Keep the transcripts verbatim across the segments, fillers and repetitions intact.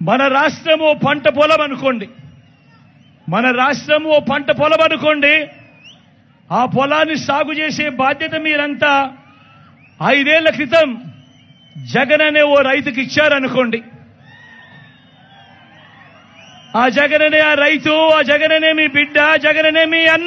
మన రాష్ట్రం ఓ పంట పొలం అనుకోండి, మన రాష్ట్రం ఓ పంట పొలం అనుకోండి. ఆ పొలాన్ని సాగు చేసే బాధ్యత మీరంతా ఐదేళ్ల క్రితం జగన్ అనే ఓ రైతుకి ఇచ్చారనుకోండి. ఆ జగన్ అనే ఆ రైతు, ఆ జగన్ అనే మీ బిడ్డ, జగన్ అనే మీ అన్న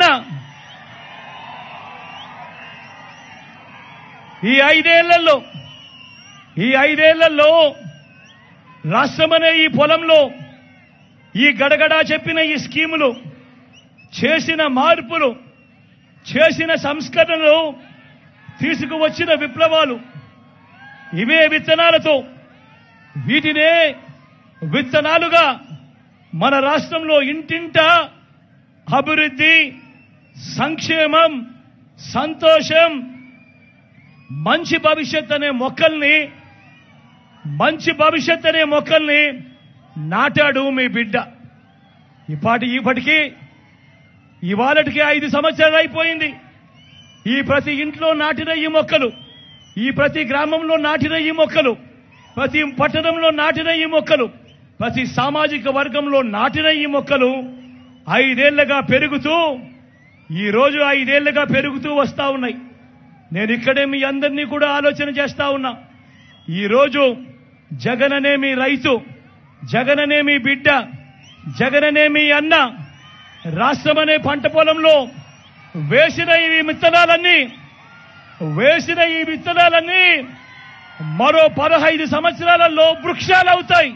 ఈ ఐదేళ్లలో ఈ ఐదేళ్లలో రాష్ట్రమనే ఈ పొలంలో ఈ గడగడా చెప్పిన ఈ స్కీములు, చేసిన మార్పులు, చేసిన సంస్కరణలు, తీసుకువచ్చిన విప్లవాలు, ఇవే విత్తనాలతో వీటినే విత్తనాలుగా మన రాష్ట్రంలో ఇంటింటా అభివృద్ధి, సంక్షేమం, సంతోషం, మంచి భవిష్యత్ అనే మొక్కల్ని మంచి భవిష్యత్ అనే మొక్కల్ని నాటాడు మీ బిడ్డ. ఇప్పటి ఇప్పటికీ ఇవాళటికి ఐదు సంవత్సరాలు అయిపోయింది. ఈ ప్రతి ఇంట్లో నాటిన ఈ మొక్కలు, ఈ ప్రతి గ్రామంలో నాటిన ఈ మొక్కలు, ప్రతి పట్టణంలో నాటిన ఈ మొక్కలు, ప్రతి సామాజిక వర్గంలో నాటిన ఈ మొక్కలు ఐదేళ్లుగా పెరుగుతూ ఈ రోజు ఐదేళ్లుగా పెరుగుతూ వస్తా ఉన్నాయి. నేను ఇక్కడే మీ అందరినీ కూడా ఆలోచన చేస్తా ఉన్నా. ఈరోజు జగన్ అనే మీ రైతు, జగన్ అనే మీ బిడ్డ, జగన్ అనే మీ అన్న రాష్ట్రం అనే పంట పొలంలో వేసిన ఈ విత్తనాలన్నీ వేసిన ఈ విత్తనాలన్నీ మరో పదహైదు సంవత్సరాలలో వృక్షాలవుతాయి.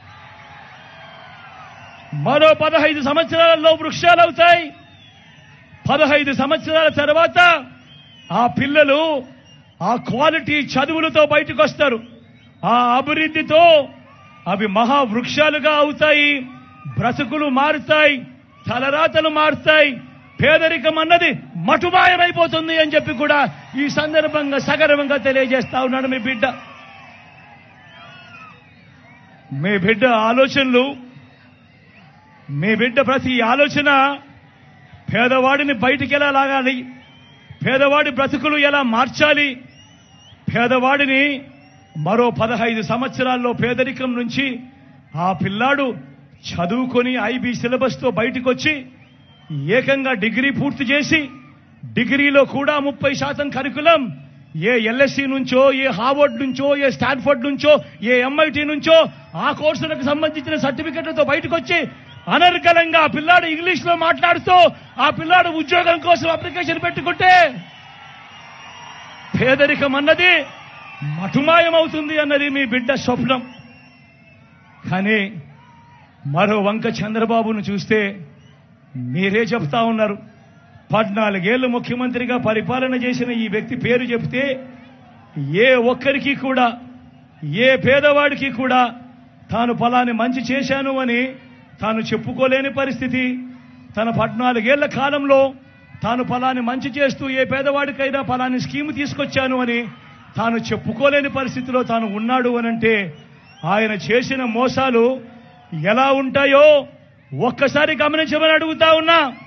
మరో పదహైదు సంవత్సరాలలో వృక్షాలవుతాయి. పదహైదు సంవత్సరాల తర్వాత ఆ పిల్లలు ఆ క్వాలిటీ చదువులతో బయటకు వస్తారు. ఆ అభివృద్ధితో అవి మహావృక్షాలుగా అవుతాయి. బ్రతుకులు మారుతాయి, తలరాతలు మారుతాయి, పేదరికం అన్నది మటుమాయమైపోతుంది అని చెప్పి కూడా ఈ సందర్భంగా సగర్వంగా తెలియజేస్తా ఉన్నాడు మీ బిడ్డ. మీ బిడ్డ ఆలోచనలు, మీ బిడ్డ ప్రతి ఆలోచన పేదవాడిని బయటికి ఎలా లాగాలి, పేదవాడి బ్రతుకులు ఎలా మార్చాలి, పేదవాడిని మరో పదహైదు సంవత్సరాల్లో పేదరికం నుంచి ఆ పిల్లాడు చదువుకొని ఐబీ సిలబస్ తో బయటకు వచ్చి ఏకంగా డిగ్రీ పూర్తి చేసి, డిగ్రీలో కూడా ముప్పై శాతం కరికులం ఏ ఎల్ఎస్సి నుంచో, ఏ హార్వర్డ్ నుంచో, ఏ స్టాన్ఫర్డ్ నుంచో, ఏ ఎంఐటి నుంచో ఆ కోర్సులకు సంబంధించిన సర్టిఫికెట్లతో బయటకు వచ్చి అనర్గళంగా ఆ పిల్లాడు ఇంగ్లీష్ లో మాట్లాడుతూ ఆ పిల్లాడు ఉద్యోగం కోసం అప్లికేషన్ పెట్టుకుంటే పేదరికం అన్నది మటుమాయమవుతుంది అన్నది మీ బిడ్డ స్వప్నం. కానీ మరో వంక చంద్రబాబును చూస్తే మీరే చెప్తా ఉన్నారు. పద్నాలుగేళ్లు ముఖ్యమంత్రిగా పరిపాలన చేసిన ఈ వ్యక్తి పేరు చెప్తే ఏ ఒక్కరికి కూడా, ఏ పేదవాడికి కూడా తాను ఫలాని మంచి చేశాను అని తాను చెప్పుకోలేని పరిస్థితి. తన పద్నాలుగేళ్ల కాలంలో తాను ఫలాని మంచి చేస్తూ ఏ పేదవాడికైనా ఫలాని స్కీము తీసుకొచ్చాను అని తాను చెప్పుకోలేని పరిస్థితిలో తాను ఉన్నాడు అనంటే ఆయన చేసిన మోసాలు ఎలా ఉంటాయో ఒక్కసారి గమనించమని అడుగుతా ఉన్నా.